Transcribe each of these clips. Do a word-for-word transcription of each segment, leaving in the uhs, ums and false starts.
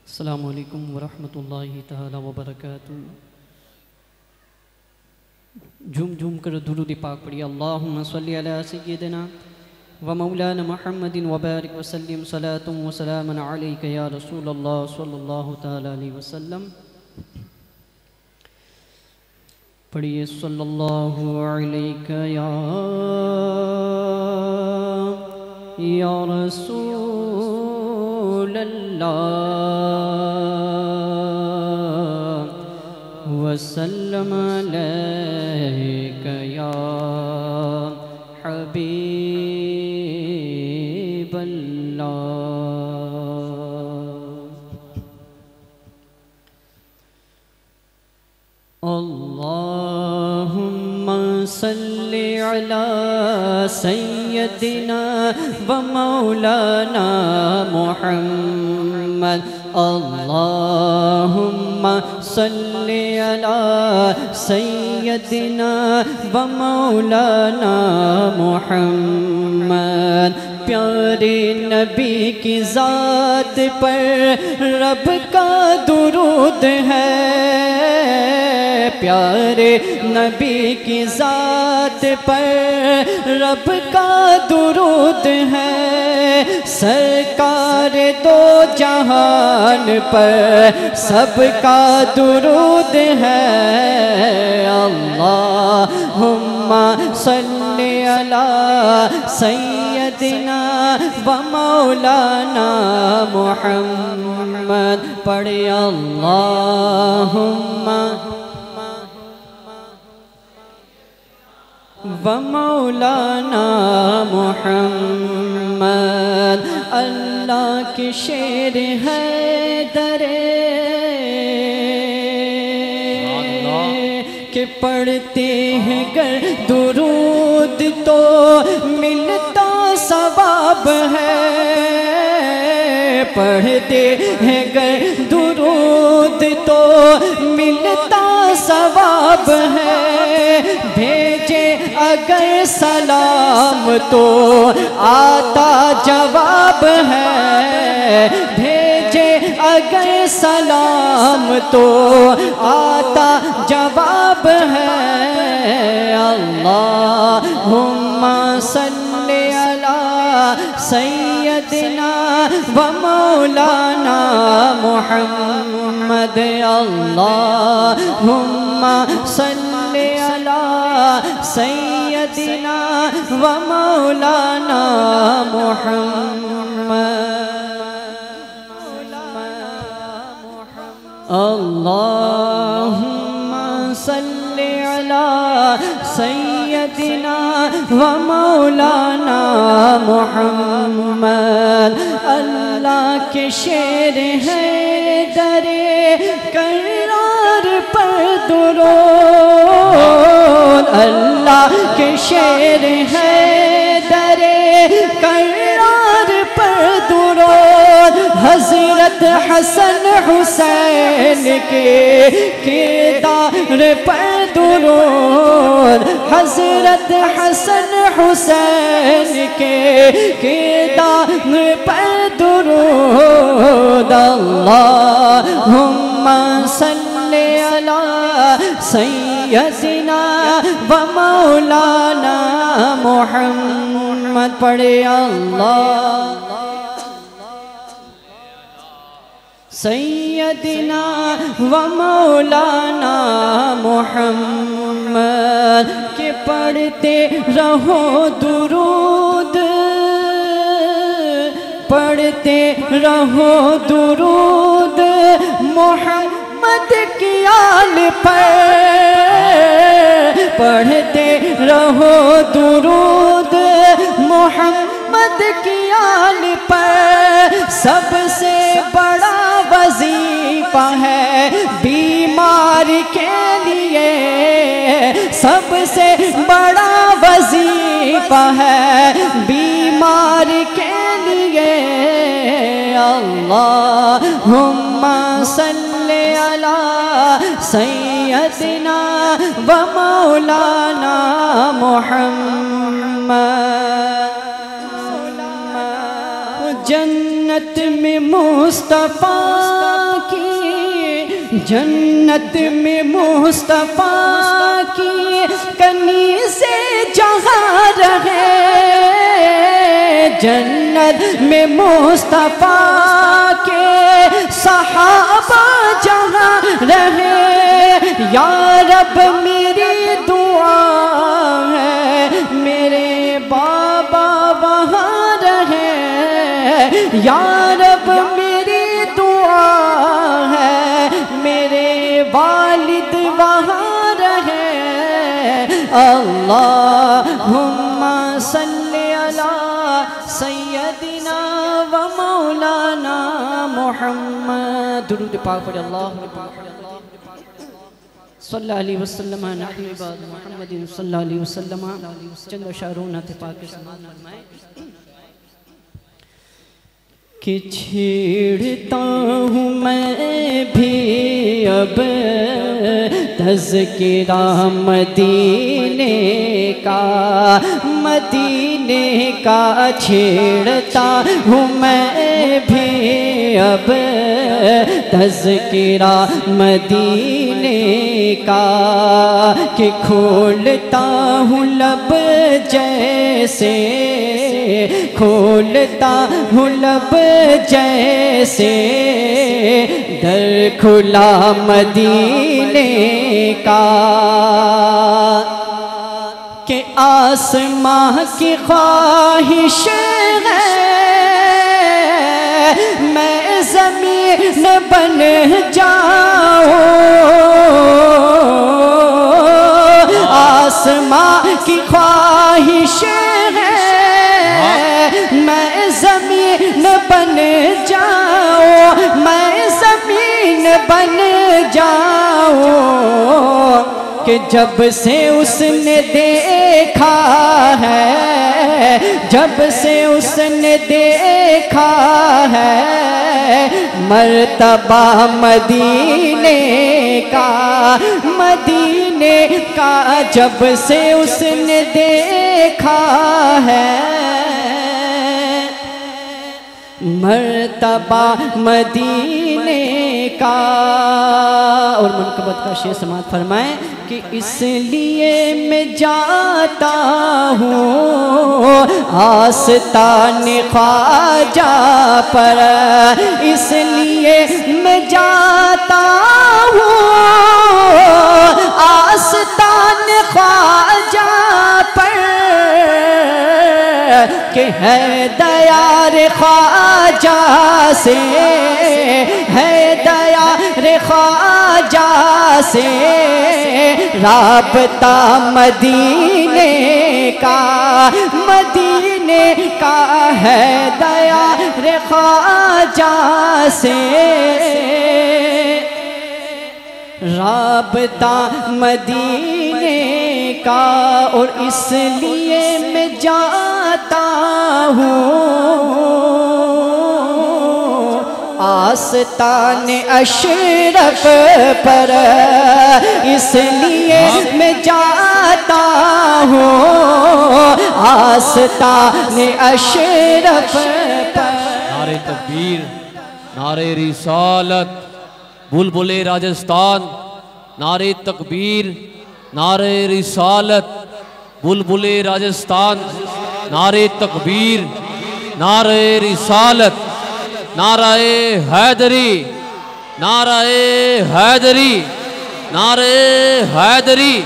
السلام علیکم ورحمۃ اللہ تعالی وبرکاتہ۔ جھوم جھوم کر درود پاک پڑھیے۔ اللہم صلی علی سیدنا و مولانا محمد وبارک وسلم صلاۃ و سلام علیک یا رسول اللہ صلی اللہ تعالی علیہ وسلم۔ پڑھیے صلی اللہ علیک یا یا رسول اللہ وسلم علیک یا حبیب اللہ۔ اللہم صلی علی سیدنا و مولانا محمد۔ اللہم صلی علی سیدنا و مولانا محمد۔ پیارے نبی کی ذات پر رب کا درود ہے، پیارے نبی کی ذات پر رب کا درود ہے، سرکار دو جہان پر سب کا درود ہے۔ اللہم صلی علی سیدنا و مولانا محمد۔ پڑھے اللہم و مولانا محمد۔ اللہ کے شیر حیدر کہ پڑھتے ہیں گر درود تو ملتا ثواب ہے، پڑھتے ہیں گر درود تو ملتا ثواب ہے، بھیجے اگر سلام تو آتا جواب ہے، بھیجے اگر سلام تو آتا جواب ہے۔ اللہم صلی علی سیدنا و مولانا محمد۔ اللہم صلی علی سیدنا و مولانا محمد۔ اللہم صلی علی سیدنا و مولانا محمد۔ اللہ کے شیر حیدر کرار پر درود، اللہ کے شیر حیدر کرار پر درود، حضرت حسن حسین کے کردار پر درود، حضرت حسن حسین کے کردار پر درود۔ اللہم صلی علی سیدنا و مولانا محمد۔ پڑھے اللہ سیدنا و مولانا محمد کہ پڑھتے رہو درود، پڑھتے رہو درود محمد کی آل پر، پڑھتے رہو درود محمد کی آل پر، سب سے بڑا وظیفہ ہے بیمار کے لیے، سب سے بڑا وظیفہ ہے بیمار کے لیے۔ اللہم صلی علی سیدنا و مولانا محمد۔ جنت میں مصطفیٰ کی، جنت میں مصطفیٰ کی کنیزِ جہاں رہے، جنت میں مصطفیٰ کے صحابہ جہاں رہے، یا رب میری دعا ہے میرے بابا وہاں رہے، یا رب میری دعا ہے میرے والد وہاں رہے، اللہم صلی علی سیدنا و مولانا محمد۔ درود پاک پڑھیں، اللہم صلی اللہ علیہ وسلم نحن عباد محمد صلی اللہ علیہ وسلم۔ چند اشاروں نعت پاک کے سماعت فرمائیں کہ چھیڑتا ہوں میں بھی اب تذکرہ مدینے کا، مدینے کا چھیڑتا ہوں میں بھی اب تذکرہ مدینے کا، کہ کھولتا ہوں لب جیسے، کھولتا ہوں لب جیسے در کھلا مدینے کا، کہ آسماں کی خواہش ہے میں زمین بن جاؤں، آسماں کی خواہش ہے میں زمین بن جاؤں، میں زمین بن جاؤں، کہ جب سے اس نے دیکھا ہے، جب سے اس نے دیکھا ہے مرتبہ مدینے کا، مدینے کا جب سے اس نے دیکھا ہے مرتبہ مدینے کا۔ اور منقبت کا شعر سماعت فرمائیں کہ اس لیے میں جاتا ہوں آستان خواجہ پر، اس لیے میں جاتا ہوں آستان خواجہ پر، کہ ہے دیار خواجہ سے، ہے دیار خواجہ سے رابطہ مدینے کا، مدینے کا ہے دیار خواجہ سے رابطہ مدینے کا۔ اور اس لیے میں جاتا ہوں آستان اشرف پر، اس لیے میں جاتا ہوں آستان اشرف پر۔ نعرہ تکبیر، نعرہ رسالت، بلبل راجستھان، نعرہ تکبیر، نعرہ رسالت، بلبل راجستھان، نعرہ تکبیر، نعرہ رسالت، نعرہ حیدری، نعرہ حیدری، نعرہ حیدری۔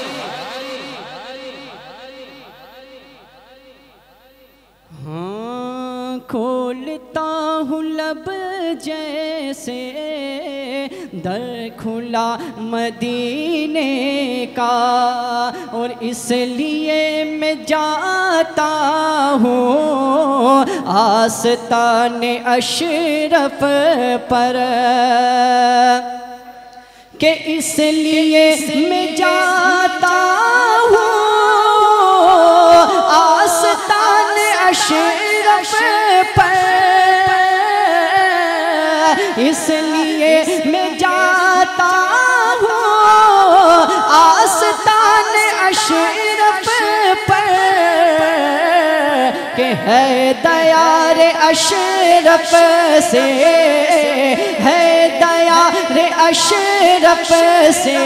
ہاں کھولتا ہوں لب جیسے در کھلا مدینے کا، اور اس لیے میں جاتا ہوں آستان اشرف پر، کہ اس لیے میں جاتا ہوں آستان اشرف پر، اس لیے میں جاتا ہوں آستان اشرف پر، کہ ہے دیار اشرف سے، ہے دیار اشرف سے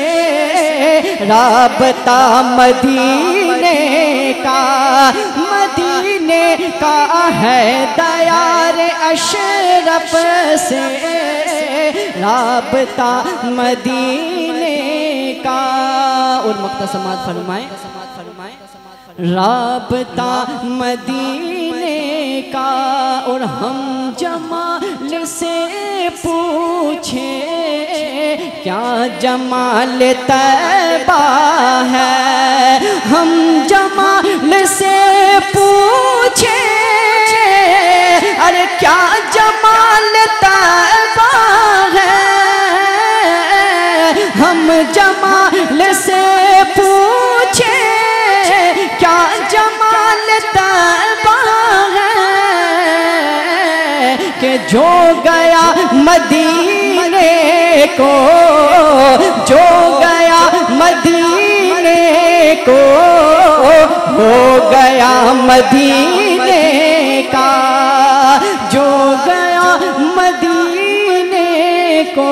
رابطہ مدینے کا، مدینے کا ہے دیار اشرف سے رابطہ مدینے کا۔ اور مقطع سماعت فرمائیں، رابطہ مدینے کا۔ اور ہم جمال سے پوچھیں کیا جمال طیبہ ہے، ہم جمال سے پوچھیں ارے کیا جمال طیبہ ہے، ہم جمال سے پوچھیں کیا جمال طیبہ ہے، کہ جو گیا مدینے کو، جو گیا مدینے کو ہو گیا مدینے کا، جو گیا مدینے کو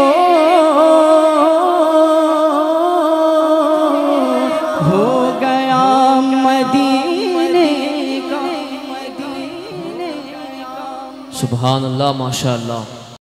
ہو گیا مدینے کا۔ سبحان اللہ، ماشاء اللہ۔